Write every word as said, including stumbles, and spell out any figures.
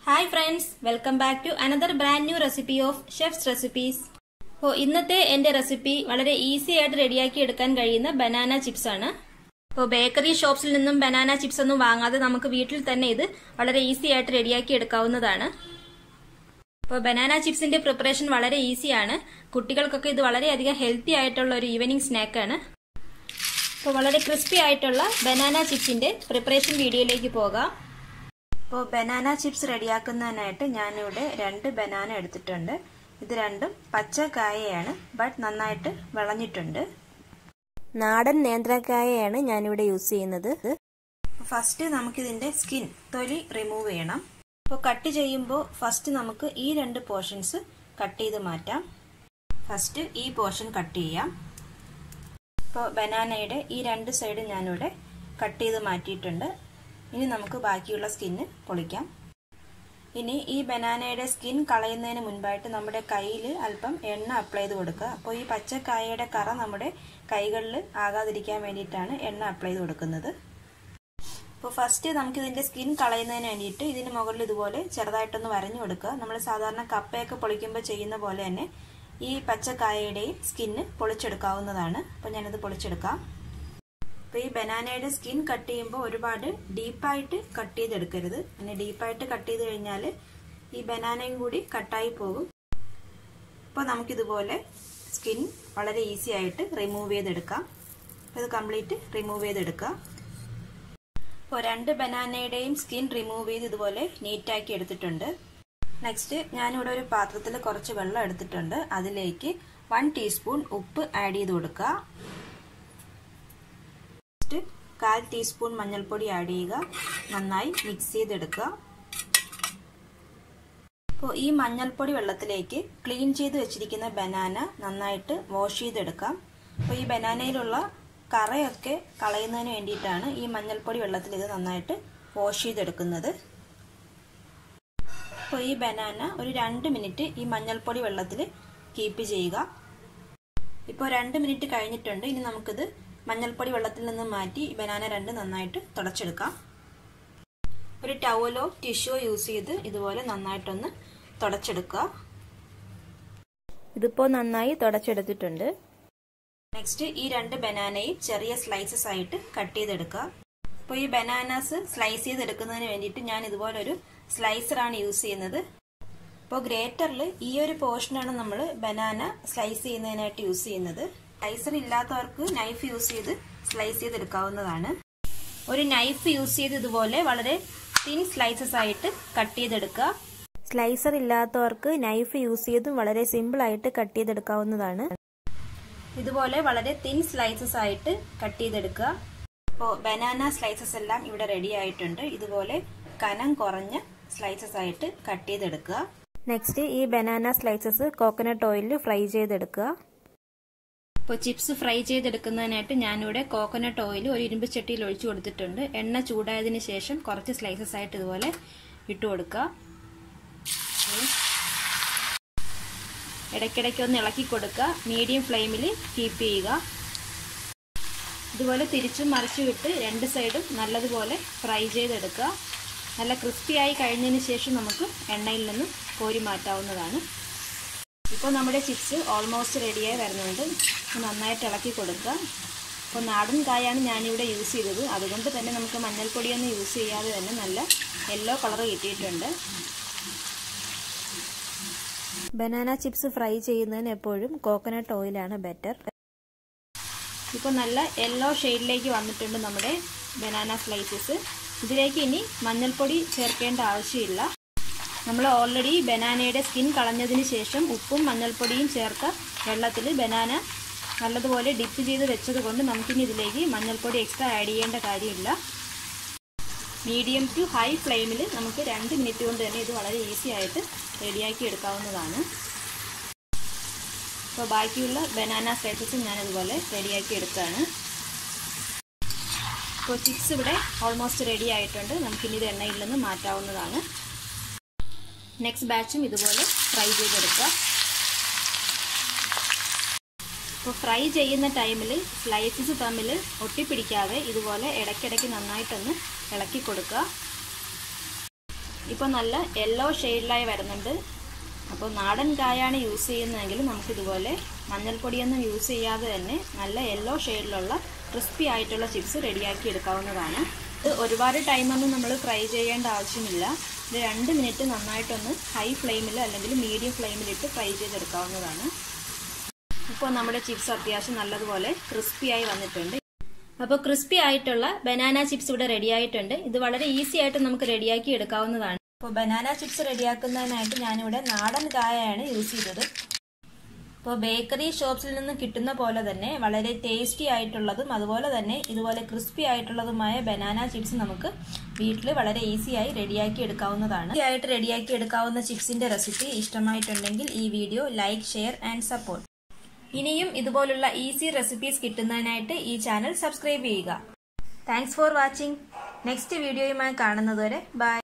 Hi friends, welcome back to another brand new recipe of Chef's Recipes. അപ്പോൾ ഇന്നത്തെ എൻ്റെ recipe വളരെ easy ആയിട്ട് റെഡിയാക്കി എടുക്കാൻ കഴിയുന്ന ബനാന ചിപ്സ് ആണ്. അപ്പോൾ ബേക്കറി ഷോപ്സിൽ നിന്നും ബനാന ചിപ്സ് ഒന്നും വാങ്ങാതെ നമുക്ക് വീട്ടിൽ തന്നെ ഇത് വളരെ ഈസി ആയിട്ട് റെഡിയാക്കി എടുക്കാവുന്നതാണ്. അപ്പോൾ ബനാന ചിപ്സിന്റെ പ്രിപ്പറേഷൻ വളരെ ഈസിയാണ്. കുട്ടികൾക്കൊക്കെ ഇത് വളരെയധികം ഹെൽത്തി ആയിട്ടുള്ള ഒരു ഈവനിങ് സ്നാക്കാണ്. അപ്പോൾ വളരെ ക്രിസ്പി ആയിട്ടുള്ള ബനാന ചിപ്സിന്റെ പ്രിപ്പറേഷൻ വീഡിയോയിലേക്ക് പോകാം. അപ്പോൾ ബനാന ചിപ്സ് റെഡിയാക്കുന്നതിനായിട്ട് ഞാനിവിടെ രണ്ട് ബനാന എടുത്തിട്ടുണ്ട്. ഇത് രണ്ടും പച്ചക്കായയാണ്, ബട്ട് നന്നായിട്ട് വിളഞ്ഞിട്ടുണ്ട്. നാടൻ നേന്ത്രക്കായയാണ് ഞാനിവിടെ യൂസ് ചെയ്യുന്നത്. ഫസ്റ്റ് നമുക്കിതിന്റെ സ്കിൻ തൊലി റിമൂവ് ചെയ്യണം. അപ്പോൾ കട്ട് ചെയ്യുമ്പോൾ ഫസ്റ്റ് നമുക്ക് ഈ രണ്ട് പോർഷൻസ് കട്ട് ചെയ്ത് മാറ്റാം. ഫസ്റ്റ് ഈ പോർഷൻ കട്ട് ചെയ്യാം. ഇപ്പോൾ ബനാനയുടെ ഈ രണ്ട് സൈഡ് ഞാനിവിടെ കട്ട് ചെയ്ത് മാറ്റിയിട്ടുണ്ട്. ഇനി നമുക്ക് ബാക്കിയുള്ള സ്കിന്ന് പൊളിക്കാം. ഇനി ഈ ബനാനയുടെ സ്കിൻ കളയുന്നതിന് മുൻപായിട്ട് നമ്മുടെ കയ്യിൽ അല്പം എണ്ണ അപ്ലൈ ചെയ്ത് കൊടുക്കുക. അപ്പോൾ ഈ പച്ചക്കായയുടെ കറ നമ്മുടെ കൈകളിൽ ആകാതിരിക്കാൻ വേണ്ടിയിട്ടാണ് എണ്ണ അപ്ലൈ ചെയ്ത് കൊടുക്കുന്നത്. അപ്പോൾ ഫസ്റ്റ് നമുക്കിതിൻ്റെ സ്കിൻ കളയുന്നതിന് വേണ്ടിയിട്ട് ഇതിന് മുകളിൽ ഇതുപോലെ ചെറുതായിട്ടൊന്ന് വരഞ്ഞു കൊടുക്കുക. നമ്മൾ സാധാരണ കപ്പയൊക്കെ പൊളിക്കുമ്പോൾ ചെയ്യുന്ന പോലെ തന്നെ ഈ പച്ചക്കായയുടെയും സ്കിന്ന് പൊളിച്ചെടുക്കാവുന്നതാണ്. അപ്പോൾ ഞാനിത് പൊളിച്ചെടുക്കാം. അപ്പോൾ ഈ ബനാനയുടെ സ്കിൻ കട്ട് ചെയ്യുമ്പോൾ ഒരുപാട് ഡീപ്പായിട്ട് കട്ട് ചെയ്തെടുക്കരുത്. അങ്ങനെ ഡീപ്പായിട്ട് കട്ട് ചെയ്ത് കഴിഞ്ഞാൽ ഈ ബനാനയും കൂടി കട്ടായി പോകും. അപ്പോൾ നമുക്കിതുപോലെ സ്കിൻ വളരെ ഈസി ആയിട്ട് റിമൂവ് ചെയ്തെടുക്കാം. അപ്പോൾ ഇത് കംപ്ലീറ്റ് റിമൂവ് ചെയ്തെടുക്കാം. അപ്പോൾ രണ്ട് ബനാനയുടെയും സ്കിൻ റിമൂവ് ചെയ്ത് ഇതുപോലെ നീറ്റാക്കി എടുത്തിട്ടുണ്ട്. നെക്സ്റ്റ് ഞാനിവിടെ ഒരു പാത്രത്തിൽ കുറച്ച് വെള്ളം എടുത്തിട്ടുണ്ട്. അതിലേക്ക് വൺ ടീസ്പൂൺ ഉപ്പ് ആഡ് ചെയ്ത് കൊടുക്കുക. കാൽ ടീസ്പൂൺ മഞ്ഞൾപ്പൊടി ആഡ് ചെയ്യുക. നന്നായി മിക്സ് ചെയ്തെടുക്കുക. അപ്പോൾ ഈ മഞ്ഞൾപ്പൊടി വെള്ളത്തിലേക്ക് ക്ലീൻ ചെയ്ത് വെച്ചിരിക്കുന്ന ബനാന നന്നായിട്ട് വാഷ് ചെയ്തെടുക്കാം. അപ്പോൾ ഈ ബനാനയിലുള്ള കറയൊക്കെ കളയുന്നതിന് വേണ്ടിയിട്ടാണ് ഈ മഞ്ഞൾപ്പൊടി വെള്ളത്തിൽ ഇത് നന്നായിട്ട് വാഷ് ചെയ്തെടുക്കുന്നത്. അപ്പോൾ ഈ ബനാന ഒരു രണ്ട് മിനിറ്റ് ഈ മഞ്ഞൾപ്പൊടി വെള്ളത്തിൽ കീപ്പ് ചെയ്യുക. ഇപ്പോൾ രണ്ട് മിനിറ്റ് കഴിഞ്ഞിട്ടുണ്ട്. ഇനി നമുക്കിത് മഞ്ഞൾപ്പൊടി വെള്ളത്തിൽ നിന്ന് മാറ്റി ബനാന രണ്ട് നന്നായിട്ട് തുടച്ചെടുക്കാം. ഒരു ടവലോ ടിഷ്യോ യൂസ് ചെയ്ത് ഇതുപോലെ നന്നായിട്ടൊന്ന് തുടച്ചെടുക്കുക. ഇതിപ്പോൾ നന്നായി തുടച്ചെടുത്തിട്ടുണ്ട്. നെക്സ്റ്റ് ഈ രണ്ട് ബനാനയും ചെറിയ സ്ലൈസസ് ആയിട്ട് കട്ട് ചെയ്തെടുക്കുക. അപ്പോൾ ഈ ബനാനാസ് സ്ലൈസ് ചെയ്തെടുക്കുന്നതിന് വേണ്ടിയിട്ട് ഞാൻ ഇതുപോലൊരു സ്ലൈസറാണ് യൂസ് ചെയ്യുന്നത്. അപ്പോൾ ഗ്രേറ്ററിൽ ഈ ഒരു പോർഷനാണ് നമ്മൾ ബനാന സ്ലൈസ് ചെയ്യുന്നതിനായിട്ട് യൂസ് ചെയ്യുന്നത്. സ്ലൈസർ ഇല്ലാത്തവർക്ക് നൈഫ് യൂസ് ചെയ്ത് സ്ലൈസ് ചെയ്തെടുക്കാവുന്നതാണ്. ഒരു നൈഫ് യൂസ് ചെയ്ത് ഇതുപോലെ വളരെ തിൻ സ്ലൈസസ് ആയിട്ട് കട്ട് ചെയ്തെടുക്കുക. സ്ലൈസർ ഇല്ലാത്തവർക്ക് നൈഫ് യൂസ് ചെയ്ത് വളരെ സിമ്പിൾ ആയിട്ട് കട്ട് ചെയ്തെടുക്കാവുന്നതാണ്. ഇതുപോലെ വളരെ തിൻ സ്ലൈസസ് ആയിട്ട് കട്ട് ചെയ്തെടുക്കുക. അപ്പോൾ ബനാന സ്ലൈസസ് എല്ലാം ഇവിടെ റെഡി ആയിട്ടുണ്ട്. ഇതുപോലെ കനം കുറഞ്ഞ സ്ലൈസസ് ആയിട്ട് കട്ട് ചെയ്തെടുക്കുക. നെക്സ്റ്റ് ഈ ബനാന സ്ലൈസസ് കോക്കനട്ട് ഓയിലിൽ ഫ്രൈ ചെയ്തെടുക്കുക. ഇപ്പോൾ ചിപ്സ് ഫ്രൈ ചെയ്തെടുക്കുന്നതിനായിട്ട് ഞാനിവിടെ കോക്കനട്ട് ഓയിൽ ഒരു ഇരുമ്പ് ചട്ടിയിൽ ഒഴിച്ചു കൊടുത്തിട്ടുണ്ട്. എണ്ണ ചൂടായതിനു ശേഷം കുറച്ച് സ്ലൈസസ് ആയിട്ട് ഇതുപോലെ ഇട്ട് കൊടുക്കുക. ഇടയ്ക്കിടയ്ക്ക് ഒന്ന് ഇളക്കി കൊടുക്കുക. മീഡിയം ഫ്ലെയിമിൽ കീപ്പ് ചെയ്യുക. ഇതുപോലെ തിരിച്ചും മറിച്ചും ഇട്ട് രണ്ട് സൈഡും നല്ലതുപോലെ ഫ്രൈ ചെയ്തെടുക്കുക. നല്ല ക്രിസ്പിയായി കഴിഞ്ഞതിന് ശേഷം നമുക്ക് എണ്ണയിൽ നിന്ന് കോരി മാറ്റാവുന്നതാണ്. ഇപ്പോൾ നമ്മുടെ ചിപ്സ് ഓൾമോസ്റ്റ് റെഡിയായി വരുന്നുണ്ട്. നന്നായിട്ട് ഇളക്കി കൊടുക്കുക. അപ്പോൾ നാടൻ കായാണ് ഞാനിവിടെ യൂസ് ചെയ്തത്. അതുകൊണ്ട് തന്നെ നമുക്ക് മഞ്ഞൾപ്പൊടിയൊന്നും യൂസ് ചെയ്യാതെ തന്നെ നല്ല യെല്ലോ കളർ കിട്ടിയിട്ടുണ്ട്. ബനാന ചിപ്സ് ഫ്രൈ ചെയ്യുന്നതിന് എപ്പോഴും കോക്കനട്ട് ഓയിലാണ് ബെറ്റർ. ഇപ്പോൾ നല്ല യെല്ലോ ഷെയ്ഡിലേക്ക് വന്നിട്ടുണ്ട് നമ്മുടെ ബനാന സ്ലൈസസ്. ഇതിലേക്ക് ഇനി മഞ്ഞൾപ്പൊടി ചേർക്കേണ്ട ആവശ്യമില്ല. നമ്മൾ ഓൾറെഡി ബനാനയുടെ സ്കിൻ കളഞ്ഞതിന് ശേഷം ഉപ്പും മഞ്ഞൾപ്പൊടിയും ചേർത്ത വെള്ളത്തിൽ ബനാന നല്ലതുപോലെ ഡിപ്പ് ചെയ്ത് വെച്ചത് കൊണ്ട് നമുക്കിനി ഇതിലേക്ക് മഞ്ഞൾപ്പൊടി എക്സ്ട്രാ ആഡ് ചെയ്യേണ്ട കാര്യമില്ല. മീഡിയം ടു ഹൈ ഫ്ലെയിമിൽ നമുക്ക് രണ്ട് മിനിറ്റ് കൊണ്ട് തന്നെ ഇത് വളരെ ഈസി ആയിട്ട് റെഡിയാക്കി എടുക്കാവുന്നതാണ്. അപ്പോൾ ബാക്കിയുള്ള ബനാന സ്ലൈസസും ഞാനിതുപോലെ റെഡിയാക്കി എടുക്കുകയാണ്. അപ്പോൾ ചിപ്സ് ഇവിടെ ഓൾമോസ്റ്റ് റെഡി ആയിട്ടുണ്ട്. നമുക്കിനി ഇത് എണ്ണയിൽ നിന്ന് മാറ്റാവുന്നതാണ്. നെക്സ്റ്റ് ബാച്ചും ഇതുപോലെ ഫ്രൈ ചെയ്തെടുക്കുക. അപ്പോൾ ഫ്രൈ ചെയ്യുന്ന ടൈമിൽ സ്ലൈസസ് തമ്മിൽ ഒട്ടിപ്പിടിക്കാതെ ഇതുപോലെ ഇടയ്ക്കിടയ്ക്ക് നന്നായിട്ടൊന്ന് ഇളക്കി കൊടുക്കുക. ഇപ്പോൾ നല്ല യെല്ലോ ഷെയ്ഡിലായി വരുന്നുണ്ട്. അപ്പോൾ നാടൻ കായാണ് യൂസ് ചെയ്യുന്നതെങ്കിൽ നമുക്കിതുപോലെ മഞ്ഞൾപ്പൊടിയൊന്നും യൂസ് ചെയ്യാതെ തന്നെ നല്ല യെല്ലോ ഷെയ്ഡിലുള്ള ക്രിസ്പി ആയിട്ടുള്ള ചിപ്സ് റെഡിയാക്കി എടുക്കാവുന്നതാണ്. ഇത് ഒരുപാട് ടൈമൊന്നും നമ്മൾ ഫ്രൈ ചെയ്യേണ്ട ആവശ്യമില്ല. ഇത് രണ്ട് മിനിറ്റ് നന്നായിട്ടൊന്ന് ഹൈ ഫ്ലെയിമിൽ അല്ലെങ്കിൽ മീഡിയം ഫ്ലെയിമിലിട്ട് ഫ്രൈ ചെയ്തെടുക്കാവുന്നതാണ്. ഇപ്പോൾ നമ്മുടെ ചിപ്സ് അത്യാവശ്യം നല്ലതുപോലെ ക്രിസ്പിയായി വന്നിട്ടുണ്ട്. അപ്പോൾ ക്രിസ്പി ആയിട്ടുള്ള ബനാന ചിപ്സ് ഇവിടെ റെഡി ആയിട്ടുണ്ട്. ഇത് വളരെ ഈസി ആയിട്ട് നമുക്ക് റെഡിയാക്കി എടുക്കാവുന്നതാണ്. അപ്പോൾ ബനാന ചിപ്സ് റെഡിയാക്കുന്നതിനായിട്ട് ഞാനിവിടെ നാടൻ കായയാണ് യൂസ് ചെയ്തത്. ഇപ്പോൾ ബേക്കറി ഷോപ്സിൽ നിന്ന് കിട്ടുന്ന പോലെ തന്നെ വളരെ ടേസ്റ്റി ആയിട്ടുള്ളതും അതുപോലെ തന്നെ ഇതുപോലെ ക്രിസ്പി ആയിട്ടുള്ളതുമായ ബനാന ചിപ്സ് നമുക്ക് വീട്ടിൽ വളരെ ഈസിയായി റെഡിയാക്കി എടുക്കാവുന്നതാണ്. ഈസി ആയിട്ട് റെഡിയാക്കി എടുക്കാവുന്ന ചിപ്സിന്റെ റെസിപ്പി ഇഷ്ടമായിട്ടുണ്ടെങ്കിൽ ഈ video like, share and support. ഇനിയും ഇതുപോലുള്ള ഈസി റെസിപ്പീസ് കിട്ടുന്നതിനായിട്ട് ഈ ചാനൽ സബ്സ്ക്രൈബ് ചെയ്യുക. Thanks for watching. നെക്സ്റ്റ് വീഡിയോയുമായി കാണുന്നതുവരെ ബൈ.